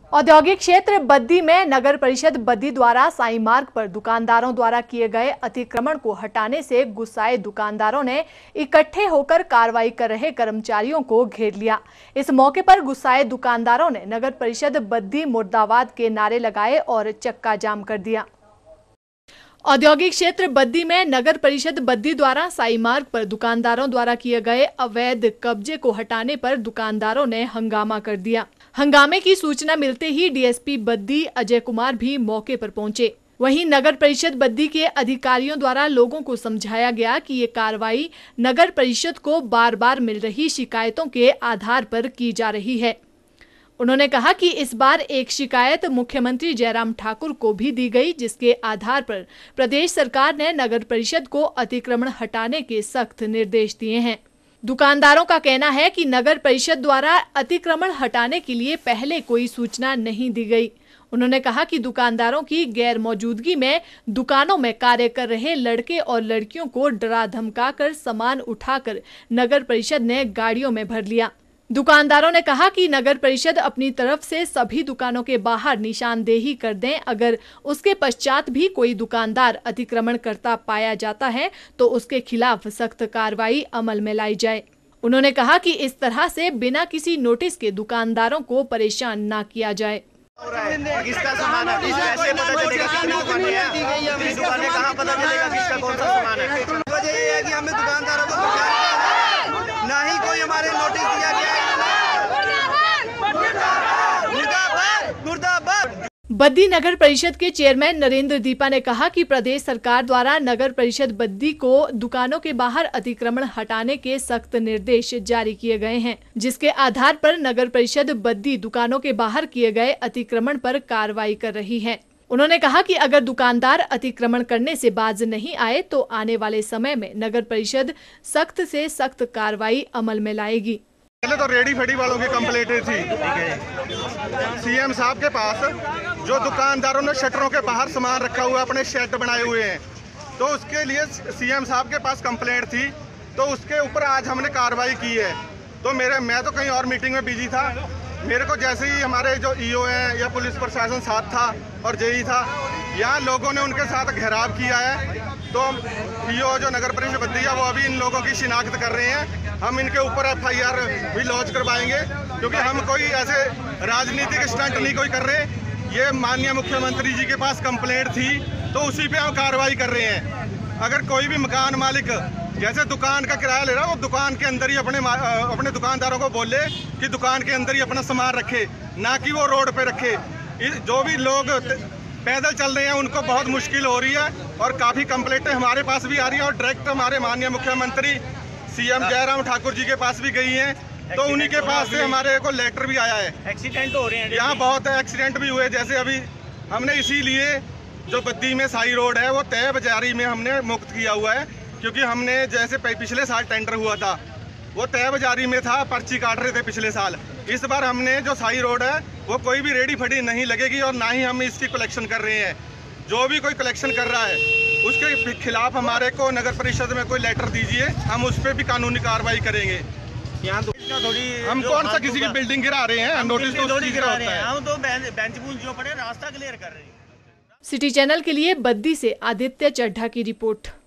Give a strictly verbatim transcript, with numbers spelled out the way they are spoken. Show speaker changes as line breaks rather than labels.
औद्योगिक क्षेत्र बद्दी में नगर परिषद बद्दी द्वारा साई मार्ग पर दुकानदारों द्वारा किए गए अतिक्रमण को हटाने से गुस्साए दुकानदारों ने इकट्ठे होकर कार्रवाई कर रहे कर्मचारियों को घेर लिया। इस मौके पर गुस्साए दुकानदारों ने नगर परिषद बद्दी मुर्दाबाद के नारे लगाए और चक्का जाम कर दिया। औद्योगिक क्षेत्र बद्दी में नगर परिषद बद्दी द्वारा साई मार्ग पर दुकानदारों द्वारा किए गए अवैध कब्जे को हटाने पर दुकानदारों ने हंगामा कर दिया। हंगामे की सूचना मिलते ही डीएसपी बद्दी अजय कुमार भी मौके पर पहुंचे। वहीं नगर परिषद बद्दी के अधिकारियों द्वारा लोगों को समझाया गया कि ये कार्रवाई नगर परिषद को बार बार मिल रही शिकायतों के आधार पर की जा रही है। उन्होंने कहा कि इस बार एक शिकायत मुख्यमंत्री जयराम ठाकुर को भी दी गई, जिसके आधार पर प्रदेश सरकार ने नगर परिषद को अतिक्रमण हटाने के सख्त निर्देश दिए हैं। दुकानदारों का कहना है कि नगर परिषद द्वारा अतिक्रमण हटाने के लिए पहले कोई सूचना नहीं दी गई। उन्होंने कहा कि दुकानदारों की गैर मौजूदगी में दुकानों में कार्य कर रहे लड़के और लड़कियों को डरा धमकाकर सामान उठाकर नगर परिषद ने गाड़ियों में भर लिया। दुकानदारों ने कहा कि नगर परिषद अपनी तरफ से सभी दुकानों के बाहर निशानदेही कर दें। अगर उसके पश्चात भी कोई दुकानदार अतिक्रमण करता पाया जाता है तो उसके खिलाफ सख्त कार्रवाई अमल में लाई जाए। उन्होंने कहा कि इस तरह से बिना किसी नोटिस के दुकानदारों को परेशान न किया जाए।
किसका सामान है? कैसे पता चलेगा कितनी दुकानें हैं? कितनी दुकानें कहाँ पता चलेगा किसका कौन सा सामान है? वजह ये है कि हमें दुकानदारों को ना ही कोई हमारे नोटिस दिया गया है।
बद्दी नगर परिषद के चेयरमैन नरेंद्र दीपा ने कहा कि प्रदेश सरकार द्वारा नगर परिषद बद्दी को दुकानों के बाहर अतिक्रमण हटाने के सख्त निर्देश जारी किए गए हैं, जिसके आधार पर नगर परिषद बद्दी दुकानों के बाहर किए गए अतिक्रमण पर कार्रवाई कर रही है। उन्होंने कहा कि अगर दुकानदार अतिक्रमण करने से बाज नहीं आए तो आने वाले समय में नगर परिषद सख्त से सख्त कार्रवाई अमल में लाएगी।
पहले तो रेडी फेडी वालों की कंप्लेंटें थी सीएम साहब के पास, जो दुकानदारों ने शटरों के बाहर सामान रखा हुआ अपने शेड बनाए हुए हैं, तो उसके लिए सीएम साहब के पास कंप्लेंट थी। तो उसके ऊपर आज हमने कार्रवाई की है। तो मेरे मैं तो कहीं और मीटिंग में बिजी था, मेरे को जैसे ही हमारे जो ईओ हैं या पुलिस प्रशासन साथ था और जेई था, यहाँ लोगों ने उनके साथ घेराव किया है। तो ईओ जो नगर परिषद बद्दी है वो अभी इन लोगों की शिनाख्त कर रहे हैं। हम इनके ऊपर एफ आई आर भी लॉन्च करवाएंगे, क्योंकि हम कोई ऐसे राजनीतिक स्टंट नहीं कोई कर रहे। ये माननीय मुख्यमंत्री जी के पास कंप्लेंट थी तो उसी पे हम कार्रवाई कर रहे हैं। अगर कोई भी मकान मालिक जैसे दुकान का किराया ले रहा है, वो दुकान के अंदर ही अपने अपने दुकानदारों को बोले कि दुकान के अंदर ही अपना सामान रखे, ना कि वो रोड पे रखे। जो भी लोग पैदल चल रहे हैं उनको बहुत मुश्किल हो रही है और काफ़ी कंप्लेंटें हमारे पास भी आ रही हैं और डायरेक्ट हमारे माननीय मुख्यमंत्री सीएम जयराम ठाकुर जी के पास भी गई हैं। तो उन्हीं के पास से हमारे को लेटर भी आया है।
एक्सीडेंट हो रहे हैं
यहाँ, बहुत एक्सीडेंट भी हुए। जैसे अभी हमने इसीलिए जो बद्दी में साई रोड है वो तय बाजारी में हमने मुक्त किया हुआ है, क्योंकि हमने जैसे पिछले साल टेंडर हुआ था वो तय बाजारी में था, पर्ची काट रहे थे पिछले साल। इस बार हमने जो साई रोड है वो कोई भी रेडी फड़ी नहीं लगेगी और ना ही हम इसकी कलेक्शन कर रहे हैं। जो भी कोई कलेक्शन कर रहा है उसके खिलाफ हमारे को नगर परिषद में कोई लेटर दीजिए, हम उस पर भी कानूनी कार्रवाई करेंगे।
यहाँ तो थोड़ी
हम कौन सा किसी की बिल्डिंग गिरा रहे हैं? नोटिस तो
थोड़ी गिरा रहे हैं, हम तो बेंच बूंच जो पड़े रास्ता क्लियर कर रहे हैं।
सिटी चैनल के लिए बद्दी से आदित्य चड्ढा की रिपोर्ट।